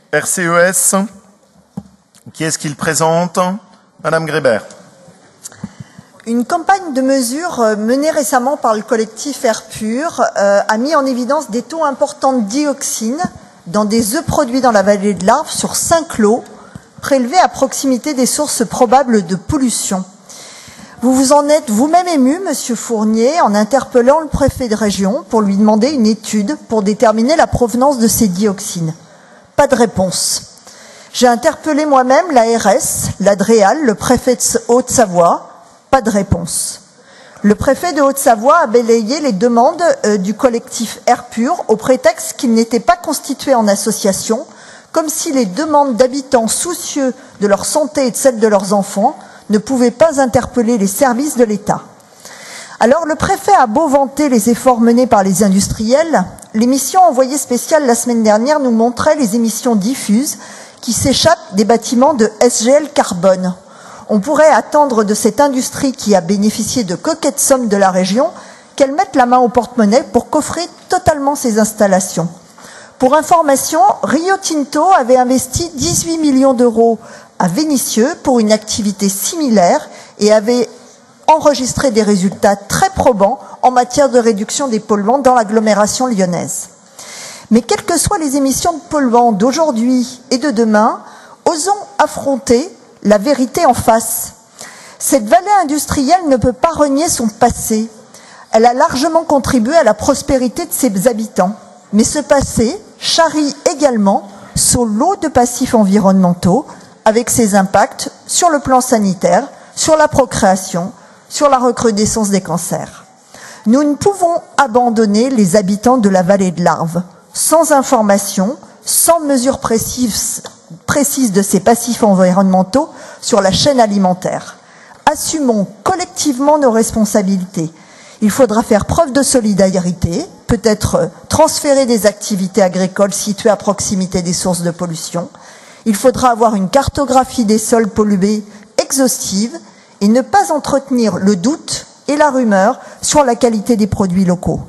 RCES, qui est-ce qu'il présente? Madame Grébert. Une campagne de mesures menée récemment par le collectif Air Pur a mis en évidence des taux importants de dioxine dans des œufs produits dans la vallée de l'Arve sur 5 lots, prélevés à proximité des sources probables de pollution. Vous vous en êtes vous-même ému, Monsieur Fournier, en interpellant le préfet de région pour lui demander une étude pour déterminer la provenance de ces dioxines. Pas de réponse. J'ai interpellé moi-même l'ARS, l'Adréal, le préfet de Haute-Savoie. Pas de réponse. Le préfet de Haute-Savoie a balayé les demandes du collectif Air Pur au prétexte qu'il n'était pas constitué en association, comme si les demandes d'habitants soucieux de leur santé et de celle de leurs enfants ne pouvaient pas interpeller les services de l'État. Alors le préfet a beau vanter les efforts menés par les industriels, l'émission Envoyé spécial la semaine dernière nous montrait les émissions diffuses qui s'échappent des bâtiments de SGL Carbone. On pourrait attendre de cette industrie qui a bénéficié de coquettes sommes de la région qu'elle mette la main au porte-monnaie pour coffrer totalement ses installations. Pour information, Rio Tinto avait investi 18 millions d'euros à Vénissieux pour une activité similaire et avait enregistré des résultats très probants en matière de réduction des polluants dans l'agglomération lyonnaise. Mais quelles que soient les émissions de polluants d'aujourd'hui et de demain, osons affronter la vérité en face. Cette vallée industrielle ne peut pas renier son passé. Elle a largement contribué à la prospérité de ses habitants. Mais ce passé charrie également son lot de passifs environnementaux avec ses impacts sur le plan sanitaire, sur la procréation, sur la recrudescence des cancers. Nous ne pouvons abandonner les habitants de la vallée de l'Arve sans information, sans mesures précises de ces passifs environnementaux sur la chaîne alimentaire. Assumons collectivement nos responsabilités. Il faudra faire preuve de solidarité, peut-être transférer des activités agricoles situées à proximité des sources de pollution. Il faudra avoir une cartographie des sols pollués exhaustive et ne pas entretenir le doute et la rumeur sur la qualité des produits locaux.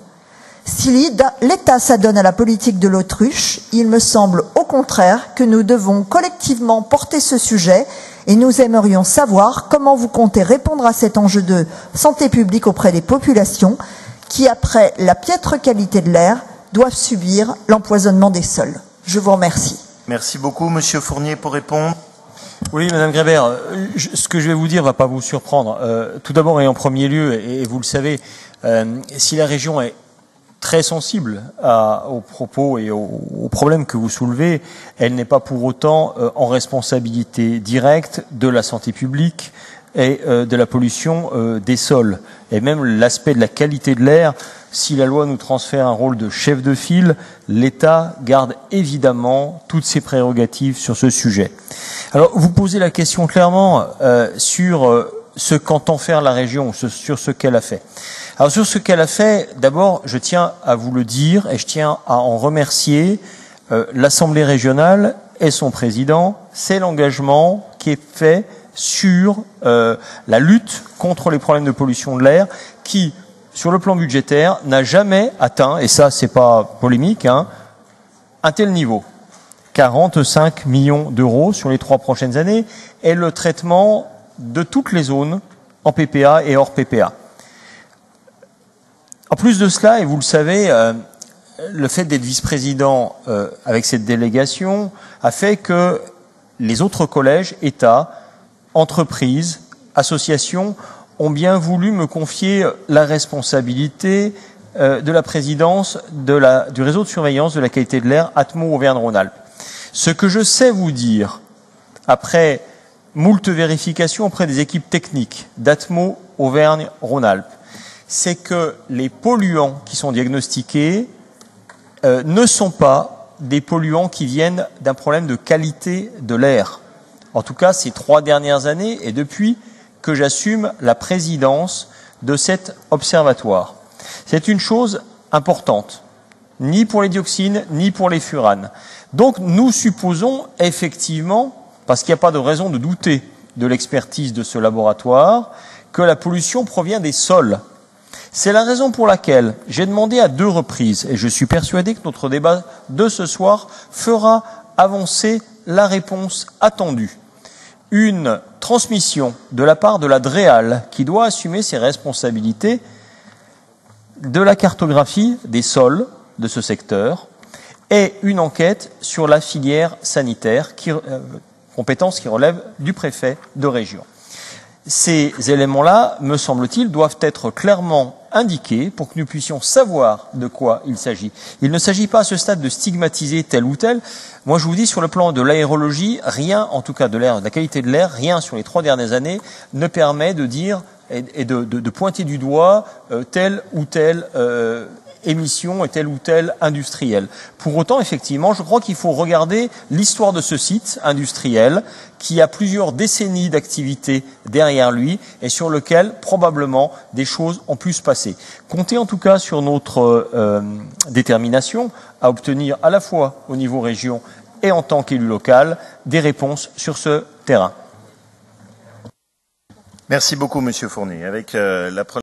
Si l'État s'adonne à la politique de l'autruche, il me semble au contraire que nous devons collectivement porter ce sujet et nous aimerions savoir comment vous comptez répondre à cet enjeu de santé publique auprès des populations qui, après la piètre qualité de l'air, doivent subir l'empoisonnement des sols. Je vous remercie. Merci beaucoup, Monsieur Fournier, pour répondre. Oui, Madame Grébert, ce que je vais vous dire va pas vous surprendre. Tout d'abord et en premier lieu, et vous le savez, si la région est très sensible aux propos et aux problèmes que vous soulevez, elle n'est pas pour autant en responsabilité directe de la santé publique et de la pollution des sols. Et même l'aspect de la qualité de l'air, si la loi nous transfère un rôle de chef de file, l'État garde évidemment toutes ses prérogatives sur ce sujet. Alors, vous posez la question clairement sur ce qu'entend faire la région, sur ce qu'elle a fait. Alors, sur ce qu'elle a fait, d'abord, je tiens à vous le dire et je tiens à en remercier l'Assemblée régionale et son président. C'est l'engagement qui est fait sur la lutte contre les problèmes de pollution de l'air qui, sur le plan budgétaire, n'a jamais atteint, et ça c'est pas polémique, un tel niveau. 45 millions d'euros sur les 3 prochaines années et le traitement de toutes les zones en PPA et hors PPA. En plus de cela, et vous le savez, le fait d'être vice-président avec cette délégation a fait que les autres collèges, États, entreprises, associations ont bien voulu me confier la responsabilité de la présidence du réseau de surveillance de la qualité de l'air Atmo Auvergne-Rhône-Alpes. Ce que je sais vous dire, après moult vérifications auprès des équipes techniques d'Atmo Auvergne-Rhône-Alpes, c'est que les polluants qui sont diagnostiqués ne sont pas des polluants qui viennent d'un problème de qualité de l'air. En tout cas, ces 3 dernières années et depuis que j'assume la présidence de cet observatoire. C'est une chose importante, ni pour les dioxines, ni pour les furanes. Donc nous supposons effectivement, parce qu'il n'y a pas de raison de douter de l'expertise de ce laboratoire, que la pollution provient des sols. C'est la raison pour laquelle j'ai demandé à 2 reprises, et je suis persuadé que notre débat de ce soir fera avancer la réponse attendue. Une transmission de la part de la DREAL, qui doit assumer ses responsabilités de la cartographie des sols de ce secteur, et une enquête sur la filière sanitaire, compétence qui relève du préfet de région. Ces éléments-là, me semble-t-il, doivent être clairement indiqués pour que nous puissions savoir de quoi il s'agit. Il ne s'agit pas à ce stade de stigmatiser tel ou tel. Moi, je vous dis, sur le plan de l'aérologie, rien, en tout cas de l'air, de la qualité de l'air, rien sur les 3 dernières années ne permet de dire et de pointer du doigt telle ou telle émission et tel ou tel industriel. Pour autant, effectivement, je crois qu'il faut regarder l'histoire de ce site industriel qui a plusieurs décennies d'activité derrière lui et sur lequel probablement des choses ont pu se passer. Comptez en tout cas sur notre détermination à obtenir à la fois au niveau région et en tant qu'élu local des réponses sur ce terrain. Merci beaucoup, Monsieur Fournier. Avec la